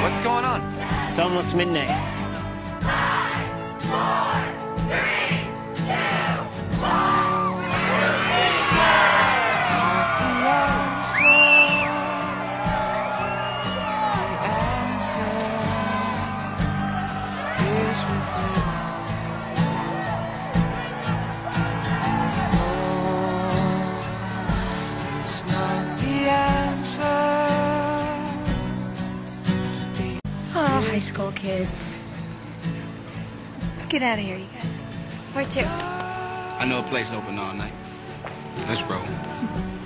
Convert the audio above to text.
What's going on? It's almost midnight. 5, 4, 3, 2, 1. Oh, high school kids. Let's get out of here, you guys. Where to? I know a place open all night. Let's roll.